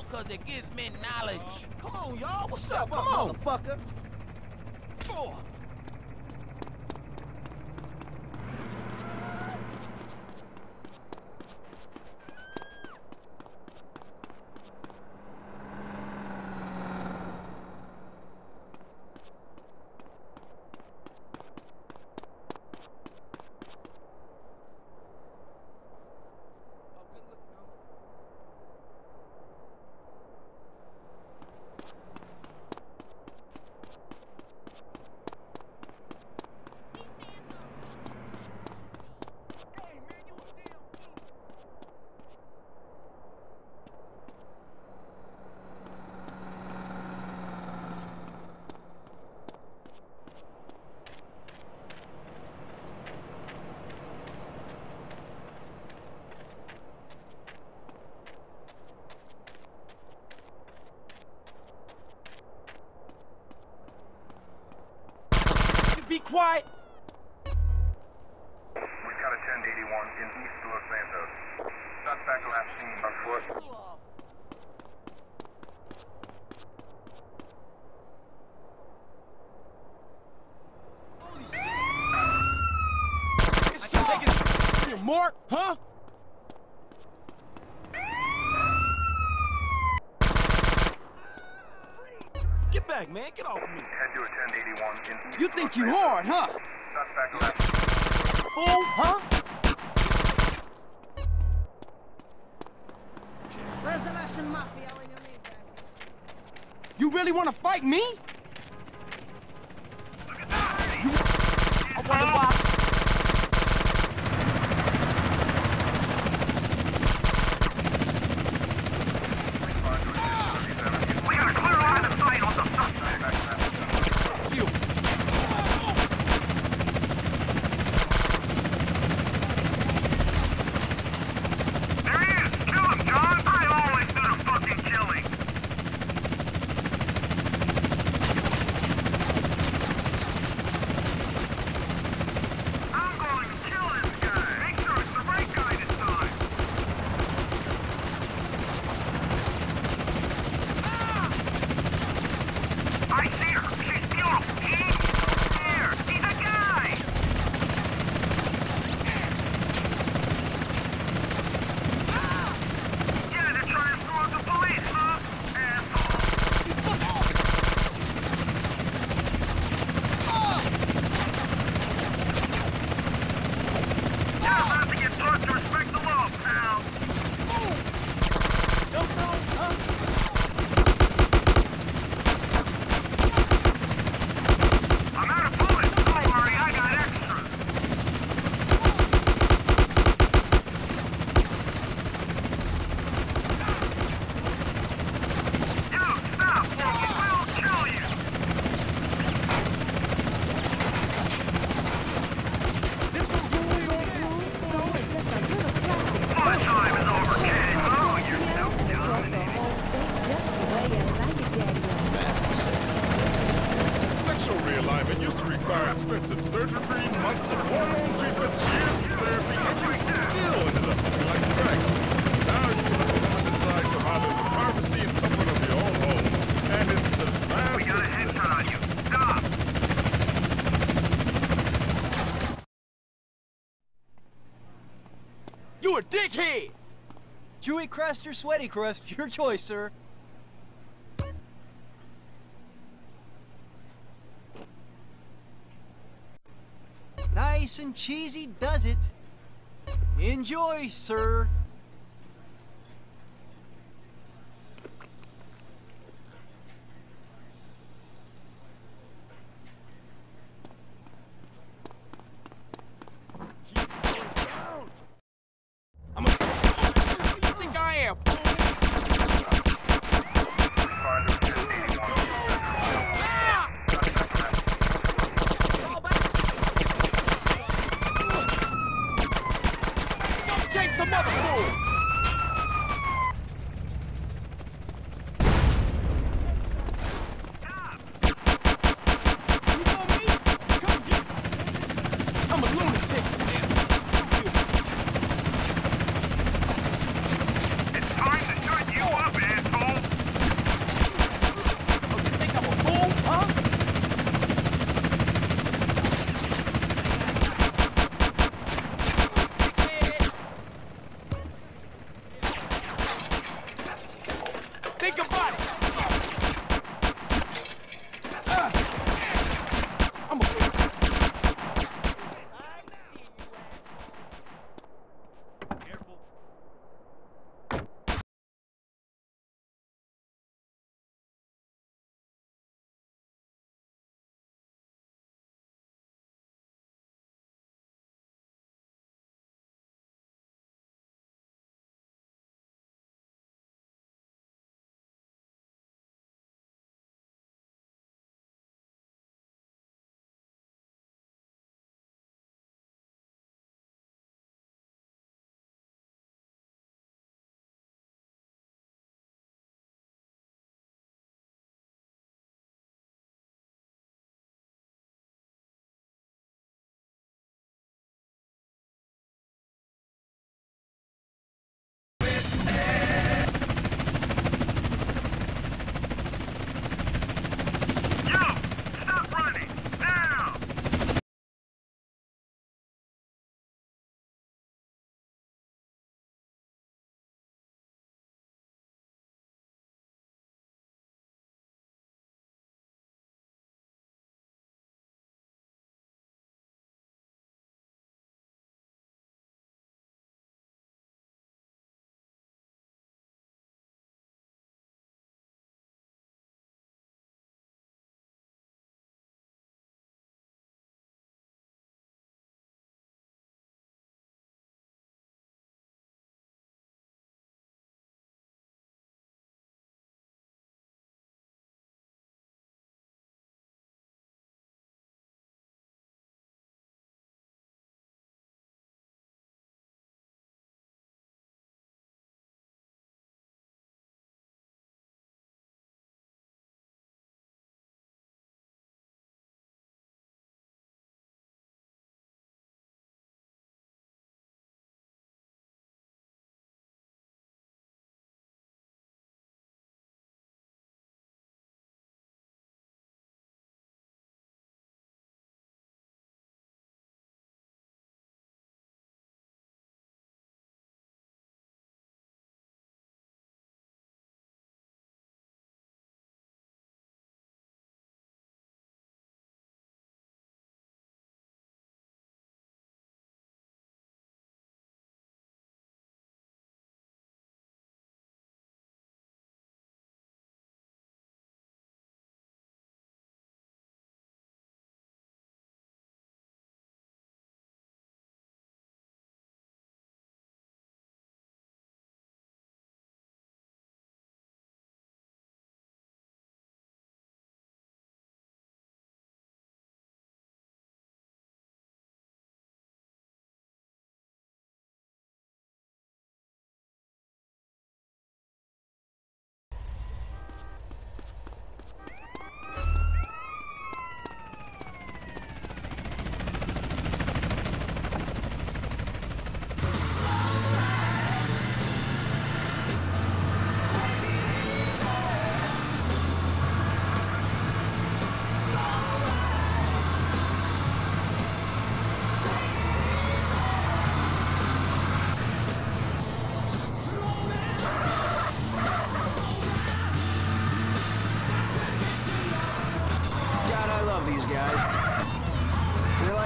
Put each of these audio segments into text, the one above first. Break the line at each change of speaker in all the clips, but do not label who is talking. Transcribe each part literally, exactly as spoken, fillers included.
cause it gives me knowledge.
Come on, y'all. What's up?
Come
Come on.
motherfucker.
Oh. Be quiet!
We've got a ten eighty-one in East Los Santos. Suspect last seen on foot.
Holy shit! This shit taking your mark, huh? Get back, man. Get off me.
Head to a ten eighty-one in East
You think
Los
you
Santos.
hard, huh?
Suspect last.
Fool, huh?
Where's the Russian mafia when you need them?
You really want to fight me? You... I wonder why.
We got a clear line of sight on the suspect.
You.
There he is! Kill him, John! I always do the fucking killing! I'm going to kill this guy! Make sure it's the right guy this time! I see her! She's beautiful! He's there! He's a guy! Yeah, they're trying to throw the police, huh? Asshole! You're about to get taught to respect the law, pal!
No, no, huh?
I'm out of bullets! Don't worry, I got extras! Dude, stop! Or we will kill you!
This one really don't prove.
So it's just a little classic.
Fun time is over, kid! Oh, you're so
Across
dumb!
the whole state just the way you like it, Daddy.
Sexual realignment used to require expensive surgery, months of hormone treatments, years of therapy, and you still ended up looking like a drag. Now you can look at the limited side come out of the privacy and comfort of your own home. And it's as fast
We got a
as
headshot
this.
on you! Stop!
You a dickhead!
Chewy crust or sweaty crust, your choice, sir. Nice and cheesy does it. Enjoy, sir.
I'm a... Who you think I am?
Find a ten eighty-one in
Ah! Fall back. Don't chase some other fool! You know me? Come get me. I'm a lunatic, man.
It's time to shut you up, asshole!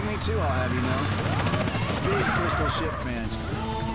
like me too, I'll have you know. Big Crystal Ship fans.